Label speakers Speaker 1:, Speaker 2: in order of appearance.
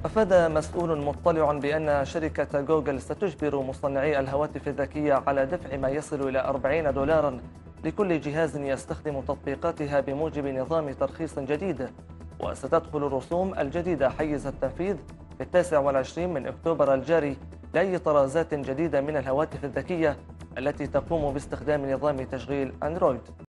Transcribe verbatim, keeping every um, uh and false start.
Speaker 1: أفاد مسؤول مطلع بأن شركة جوجل ستجبر مصنعي الهواتف الذكية على دفع ما يصل إلى أربعين دولارا لكل جهاز يستخدم تطبيقاتها بموجب نظام ترخيص جديد. وستدخل الرسوم الجديدة حيز التنفيذ في التاسع والعشرين من أكتوبر الجاري لأي طرازات جديدة من الهواتف الذكية التي تقوم باستخدام نظام تشغيل أندرويد.